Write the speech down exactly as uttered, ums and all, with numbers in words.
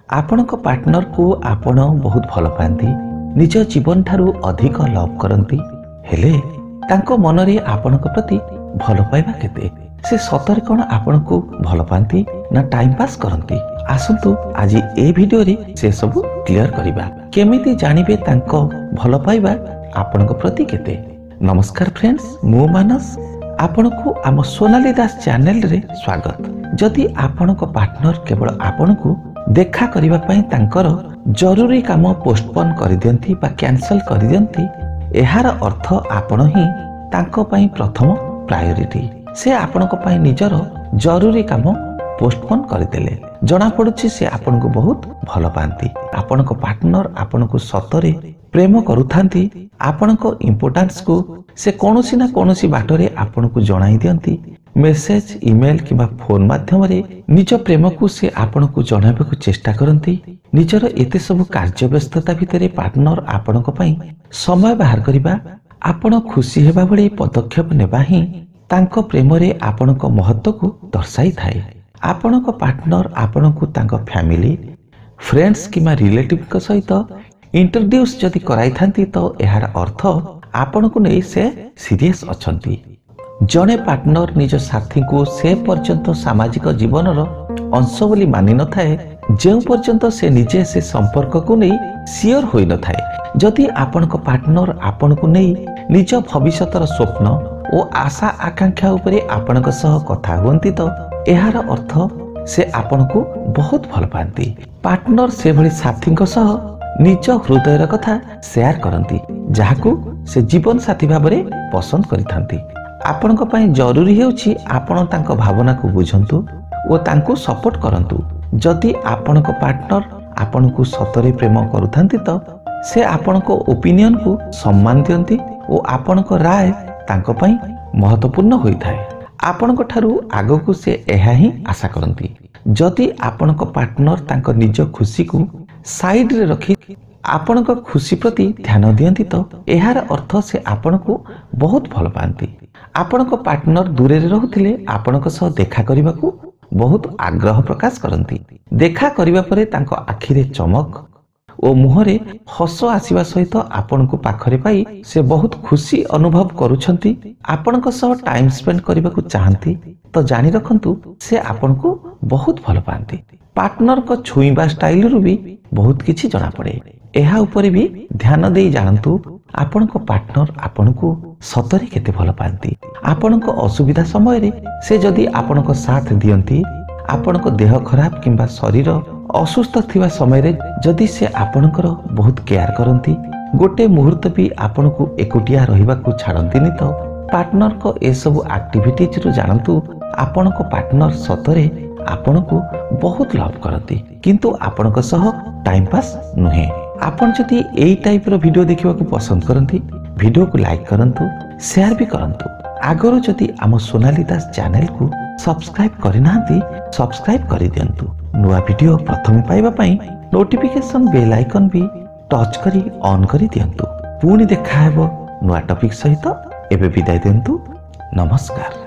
आपणक partner को आपण बहुत भल पाती निज जीवन ठारू अधिक लव करती हेले तांको मनरे आपणक प्रति भल पाइबा केते से सतरे कौन आपण को भल पाती ना टाइम पास करती। आसतु आज ए वीडियो रे से सब क्लियर करिबा केमिति जानिबे तांको भल पाइबा आपणक प्रति केते। नमस्कार फ्रेंड्स, मु मानस आपण को आम सोनाली दास चैनल रे स्वागत। जदि आपणक पार्टनर केवल आपण को देखा करिबा पई तांकर जरूरी काम पोस्टपोन कर दियंती बा कैंसल कर दियंती एहार अर्थ आपण ही तांको पई प्रथम प्रायोरिटी। से आपणक पई निजर जरूरी काम पोस्टपोन करदेले जना पड़ुछि से आपण को बहुत भल पाती। आपणक पार्टनर आपण को सतरे प्रेम करुथांती। आपणक इम्पोर्टेंस को से कोनोसी ना कोनोसी बाटरे आपण को जणाई दियंती। मेसेज ईमेल किबा फोन माध्यम रे निज प्रेम को से आपण को जणाइबाकू चेष्टा करंती। निजर एते सब कार्य व्यस्तता भितरे पार्टनर आपणक पई समय बाहर करिबा आपण खुशी हेबा भली पदक्षेप नेबा ही तांको प्रेम रे आपणक महत्व को दर्शाई थाए। आपणक पार्टनर आपण को तांको फैमिली फ्रेंड्स किबा रिलेटिव के सहित इंट्रोड्यूस जदि कराई थांती तो एहार अर्थ आपण को नै से सीरियस अछंती। जने पार्टनर निज साथी को से पर्यंत सामाजिक जीवन अंश बोली मानि न थाए जो पर्यंत से निजे से संपर्क को नहीं सियोर होई न थाए। जदि आपणक पार्टनर आपण को नहीं निज भविष्यतर स्वप्न और आशा आकांक्षा उपरे आपणक सह कथा हुंती तो एहार अर्थ से आपण को बहुत भल पाती। पार्टनर से भली साथी सह निज हृदयर कथा शेयर करती जहाकू से जीवन साथी भाव में पसंद करिथांती। आपणक पई जरूरी हेउछि आपण तांको भावना को बुझंतु और तांको सपोर्ट करंतु। जदि आपणक पार्टनर आपण को सतरे प्रेम करुथांती तो से आपणक ओपिनियन को सम्मान दियंती और आपणक राय तांको पई महत्वपूर्ण होई थाए। आपणक ठारू आगो से एहा ही आशा करंती। जदि आपणक पार्टनर तांको निज खुशी को साइड रे रखी आपणक खुशी प्रति ध्यान दियंती तो एहार अर्थ से आपण को बहुत भल पाती। आपणक पार्टनर दूरे रहुथिले आपणक सह देखा करिबाकू बहुत आग्रह प्रकाश करंती। देखा करिबा परे तांको आखिरे चमक ओ मुहरे हस आसीबा सहित आपण को पाखरे पाई से बहुत खुशी अनुभव करूछंती। आपणक सह टाइम स्पेंड करिबाकू चाहंती तो जानि रखंतु से आपण को बहुत भल पाती। पार्टनर को छुईबा स्टाइल रु भी बहुत किछि जଣା पड़े। एहा ऊपर भी ध्यान देई जानतु आपण को पार्टनर आपण को सतरे केते भल पाती। आपण को असुविधा समय रे से जदि आपण को साथ दियंती आपण को देह खराब किंबा शरीर असुस्थ थिबा समय रे जदि से आपणकर बहुत केयर करंती गोटे मुहूर्त भी आपण को एकुटिया रहिबा को छाड़ंतीनी तो पार्टनर को ए सब एक्टिविटीज रु जानतु आपण को पार्टनर सतरे आपण को बहुत लव करती किंतु आपण को सह टाइम पास नुहे। आपण जदि एई टाइप रो वीडियो देखिबा को पसंद करंती वीडियो को लाइक करंतु शेयर भी करंतु। आगरो जदि आम सोनाली दास चैनल को सब्सक्राइब करिनांती सब्सक्राइब करि दियंतु। नुआ वीडियो प्रथम पाइबा पई नोटिफिकेशन बेल आइकन भी टच करी ऑन करि दियंतु। पुणी देखा हेबो नुआ टॉपिक सहित एबे विदाय दियंतु। नमस्कार।